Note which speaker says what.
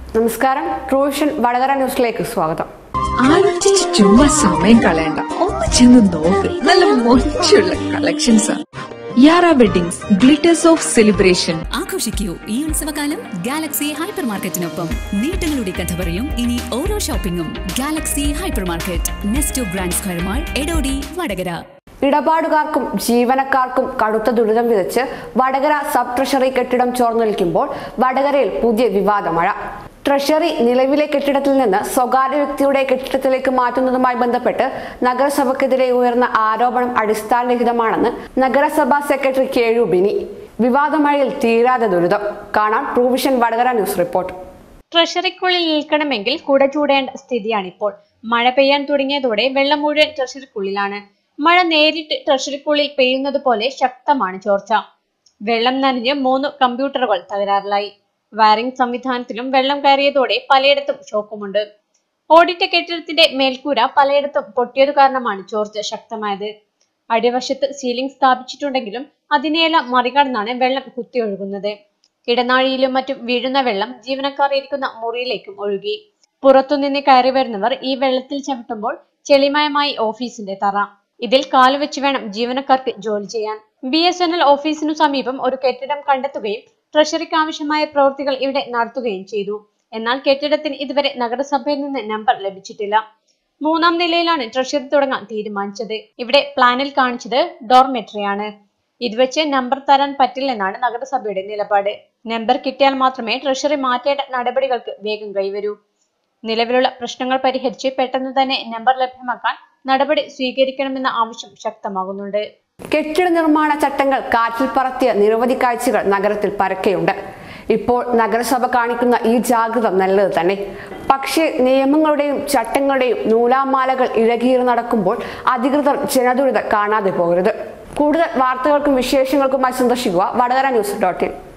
Speaker 1: നമസ്കാരം, ട്രൂവിഷൻ വടകര ന്യൂസിലേക്ക് സ്വാഗതം.
Speaker 2: ആലോചിച്ച് ചുമ്മാ സമയം കളയണ്ട, ഒന്ന് ചെന്ന് നോക്ക്. നല്ല മൊഞ്ചുള്ള കളക്ഷൻസ്. യാറ വെഡിങ്സ്, ഗ്ലിറ്റേഴ്സ് ഓഫ് സെലിബ്രേഷൻ.
Speaker 3: ആഘോഷിക്കൂ ഈ ഉത്സവകാലം ഗാലക്സി ഹൈപ്പർ മാർക്കറ്റിനൊപ്പം. നേട്ടങ്ങളുടെ കഥ പറയും ഇനി ഓരോ ഷോപ്പിംഗും. Galaxy hyper market, Nesto grand square mall, Edodi, Vadakara.
Speaker 1: ഇടപാടുകാർക്കും ജീവനക്കാർക്കും കടുത്ത ദുരിതം വിതച്ച് വടകര സബ് ട്രഷറി കെട്ടിടം ചോർന്നു നിൽക്കുമ്പോൾ വടകരയിൽ പുതിയ വിവാദമഴ. ട്രഷറി നിലവിലെ കെട്ടിടത്തിൽ നിന്ന് സ്വകാര്യ വ്യക്തിയുടെ കെട്ടിടത്തിലേക്ക് മാറ്റുന്നതുമായി ബന്ധപ്പെട്ട് നഗരസഭയ്ക്കെതിരെ ഉയർന്ന ആരോപണം അടിസ്ഥാനരഹിതമാണെന്ന് നഗരസഭാ സെക്രട്ടറി KU ബിനി. വിവാദമഴയിൽ തീരാതെ ദുരിതം. കാണാം ട്രൂവിഷൻ വടകര ന്യൂസ് റിപ്പോർട്ട്.
Speaker 4: ട്രഷറിക്കുള്ളിൽ നിൽക്കണമെങ്കിൽ കുട ചൂടേണ്ട സ്ഥിതിയാണിപ്പോൾ. മഴ പെയ്യാൻ തുടങ്ങിയതോടെ വെള്ളം മുഴുവൻ ട്രഷറിക്കുള്ളിലാണ്. മഴ നേരിട്ട് ട്രഷറിക്കുള്ളിൽ പെയ്യുന്നത് പോലെ ശക്തമാണ് ചോർച്ച. വെള്ളം നനഞ്ഞ് 3 കമ്പ്യൂട്ടറുകൾ തകരാറിലായി. വയറിംഗ് സംവിധാനത്തിലും വെള്ളം കയറിയതോടെ പലയിടത്തും ഷോക്കുമുണ്ട്. ഓടിട്ട കെട്ടിടത്തിന്റെ മേൽക്കൂര പലയിടത്തും പൊട്ടിയത് കാരണമാണ് ചോർച്ച ശക്തമായത്. അടിവശത്ത് സീലിംഗ് സ്ഥാപിച്ചിട്ടുണ്ടെങ്കിലും അതിനെയെല്ലാം മറികടന്നാണ് വെള്ളം കുത്തിയൊഴുകുന്നത്. ഇടനാഴിയിലും മറ്റും വീഴുന്ന വെള്ളം ജീവനക്കാർ ഇരിക്കുന്ന മുറിയിലേക്കും ഒഴുകി. പുറത്തുനിന്ന് കയറി വരുന്നവർ ഈ വെള്ളത്തിൽ ചവിട്ടുമ്പോൾ ചെളിമയമായി ഓഫീസിന്റെ തറ. ഇതിൽ കാലുവെച്ച് വേണം ജീവനക്കാർക്ക് ജോലി ചെയ്യാൻ. BSNL ഓഫീസിനു സമീപം ഒരു കെട്ടിടം കണ്ടെത്തുകയും ട്രഷറിക്ക് ആവശ്യമായ പ്രവൃത്തികൾ ഇവിടെ നടത്തുകയും ചെയ്തു. എന്നാൽ കെട്ടിടത്തിന് ഇതുവരെ നഗരസഭയിൽ നിന്ന് നമ്പർ ലഭിച്ചിട്ടില്ല. 3ാം നിലയിലാണ് ട്രഷറി തുടങ്ങാൻ തീരുമാനിച്ചത്. ഇവിടെ പ്ലാനിൽ കാണിച്ചത് ഡോർമെട്രിയാണ്. ഇതുവെച്ച് നമ്പർ തരാൻ പറ്റില്ലെന്നാണ് നഗരസഭയുടെ നിലപാട്. നമ്പർ കിട്ടിയാൽ മാത്രമേ ട്രഷറി മാറ്റേണ്ട നടപടികൾക്ക് വേഗം കൈവരൂ. നിലവിലുള്ള പ്രശ്നങ്ങൾ പരിഹരിച്ച് പെട്ടെന്ന് തന്നെ നമ്പർ ലഭ്യമാക്കാൻ നടപടി സ്വീകരിക്കണമെന്ന ആവശ്യം ശക്തമാകുന്നുണ്ട്.
Speaker 1: കെട്ടിട നിർമ്മാണ ചട്ടങ്ങൾ കാറ്റിൽ പറത്തിയ നിരവധി കാഴ്ചകൾ നഗരത്തിൽ പരക്കെയുണ്ട്. ഇപ്പോൾ നഗരസഭ കാണിക്കുന്ന ഈ ജാഗ്രത നല്ലത് തന്നെ. പക്ഷേ നിയമങ്ങളുടെയും ചട്ടങ്ങളുടെയും നൂലാമാലകൾ ഇഴകീറി നടക്കുമ്പോൾ അധികൃതർ ജനദുരിതം കാണാതെ പോകരുത്. കൂടുതൽ വാർത്തകൾക്കും വിശേഷങ്ങൾക്കുമായി സന്ദർശിക്കുക വടകര news.in.